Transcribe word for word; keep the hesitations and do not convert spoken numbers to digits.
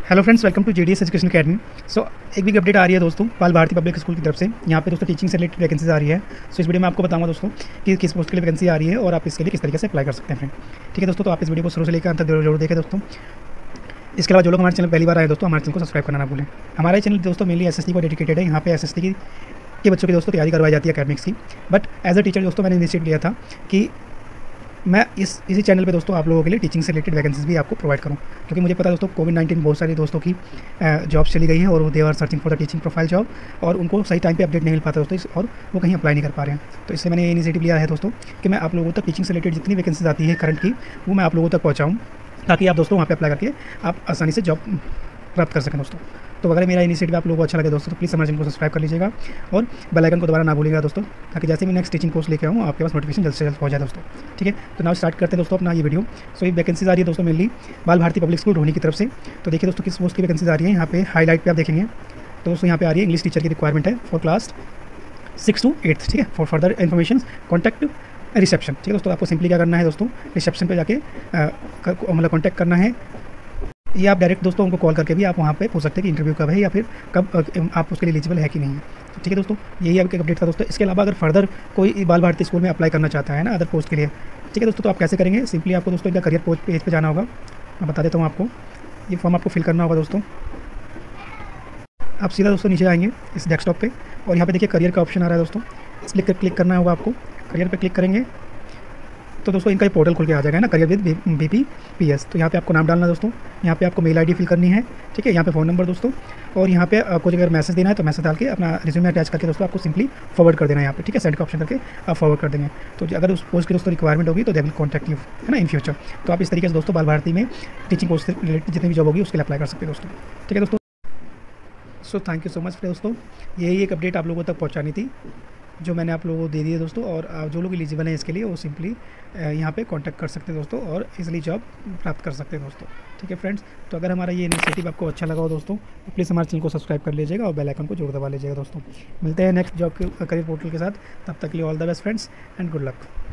Hello friends, welcome to JDS education academy. So एक big update आ रही है दोस्तों बाल भारती पब्लिक स्कूल की तरफ से। यहाँ पे दोस्तों टीचिंग से रिलेटेड वैकेंसीज आ रही है। सो so, इस वीडियो में आपको बताऊंगा दोस्तों कि किस पोस्ट के लिए वैकेंसी आ रही है और आप इसके लिए किस तरीके से अप्लाई कर सकते हैं फ्रेंड। ठीक है दोस्तों, तो आप इस वीडियो को शुरू से लेकर अंत तक जरूर देखें दोस्तों। इसके अलावा जो लोग हमारे चैनल पहली बार आए दोस्तों, हमारे चैनल को सब्सक्राइब करना ना भूलें। हमारे चैनल दोस्तों मेनली एसएसटी को डेडिकेटेड है। यहाँ पे एसएसटी की के बच्चों की दोस्तों तैयारी करवाई जाती है अकेडमिक्स की। बट एज अ टीचर दोस्तों मैंने इनिशिएट लिया था कि मैं इस इसी चैनल पे दोस्तों आप लोगों के लिए टीचिंग से रिलेटेड वैकेंसीज भी आपको प्रोवाइड करूँ, क्योंकि मुझे पता है दोस्तों कोविड नाइन्टीन बहुत सारे दोस्तों की जॉब्स चली गई हैं और they are searching for the teaching profile job, और उनको सही टाइम पे अपडेट नहीं मिल पाता दोस्तों, और वो कहीं अप्लाई नहीं कर पा रहे हैं। तो इससे मैंने ये इनिशिएटिव लिया है दोस्तों कि मैं आप लोगों तक टीचिंग से रिलेटेड जितनी वैकेंसीज आती है करंट की, वो मैं आप लोगों तक पहुँचाऊँ, ताकि आप दोस्तों वहाँ पर अप्लाई करके आप आसानी से जॉब प्राप्त कर सकें दोस्तों। तो अगर मेरा इनिशिएटिव आप लोगों को अच्छा लगे दोस्तों, तो प्लीज़ हमारे चैनल को सब्सक्राइब कर लीजिएगा और बेल आइकन को दोबारा ना भूलिएगा दोस्तों, ताकि जैसे मैं नेक्स्ट टीचिंग कोर्स लेके आऊँ आपके पास नोटिफिकेशन जल्द से जल्द पहुँच जाए दोस्तों। ठीक है, तो नाउ स्टार्ट करते हैं दोस्तों अपना ये वीडियो। सो ये वैकेंसीज आ रही है दोस्तों मेनली बाल भारती पब्लिक स्कूल रोहिणी की तरफ से। तो देखिए दोस्तों किस पोस्ट की वैकेंसीज आ रही है। यहाँ पे हाईलाइट पे आप देखेंगे तो दोस्तों यहाँ पे आ रही है इंग्लिश टीचर की रिक्वायरमेंट है for class six to eighth. ठीक है, for further information contact reception. ठीक है दोस्तों, आपको सिंपली क्या करना है दोस्तों, रिसेप्शन पे जाके मतलब कॉन्टैक्ट करना है, या आप डायरेक्ट दोस्तों उनको कॉल करके भी आप वहाँ पे पूछ सकते हैं कि इंटरव्यू कब है या फिर कब आप उसके लिए एलिजिबल है कि नहीं है। तो ठीक है दोस्तों, यही आपके अपडेट था दोस्तों। इसके अलावा अगर फर्दर कोई बाल भारती स्कूल में अप्लाई करना चाहता है ना अदर पोस्ट के लिए, ठीक है दोस्तों, तो आप कैसे करेंगे, सिंपली आपको दोस्तों इनका करियर पोस्ट पेज पे जाना होगा। मैं बता देता हूँ आपको, ये फॉर्म आपको फिल करना होगा दोस्तों। आप सीधा दोस्तों नीचे आएंगे इस डेस्कटॉप पे, और यहाँ पे देखिए करियर का ऑप्शन आ रहा है दोस्तों, इस क्लिक क्लिक करना होगा आपको। करियर पे क्लिक करेंगे तो दोस्तों इनका पोर्टल खुल के आ जाएगा ना, करियर विद बीपी पीएस। तो यहाँ पे आपको नाम डालना है दोस्तों, यहाँ पे आपको मेल आईडी फिल करनी है। ठीक है, यहाँ पे फ़ोन नंबर दोस्तों, और यहाँ पे आपको अगर मैसेज देना है तो मैसेज डाल के अपना रिज्यूमे अटैच करके दोस्तों आपको सिंपली फॉरवर्ड कर देना है यहाँ पे। ठीक है, सेंड का ऑप्शन करके आप फॉरवर्ड कर देंगे। तो अगर उस पोस्ट की दोस्तों रिक्वायरमेंट होगी तो दे विल कॉन्टैक्ट यू, है ना, इन फ्यूचर। तो आप इस तरीके से दोस्तों बाल भारती में टीचिंग कोर्स से रिलेटेड जितनी भी जॉब होगी उसके लिए अप्लाई कर सकते हैं दोस्तों। ठीक है दोस्तों, so thank you so much दोस्तों। यही एक अपडेट आप लोगों तक पहुँचानी थी जो मैंने आप लोगों को दे दी है दोस्तों, और जो लोग एलिजिबल हैं इसके लिए वो सिंपली यहाँ पे कांटेक्ट कर सकते हैं दोस्तों और इसलिए जॉब प्राप्त कर सकते हैं दोस्तों। ठीक है फ्रेंड्स, तो अगर हमारा ये इनिशिएटिव आपको अच्छा लगा हो दोस्तों, तो प्लीज़ हमारे चैनल को सब्सक्राइब कर लीजिएगा और बेल आइकन को जरूर दबा लीजिएगा दोस्तों। मिलते हैं नेक्स्ट जॉब के करियर पोर्टल के साथ, तब तक के लिए all the best friends and good luck.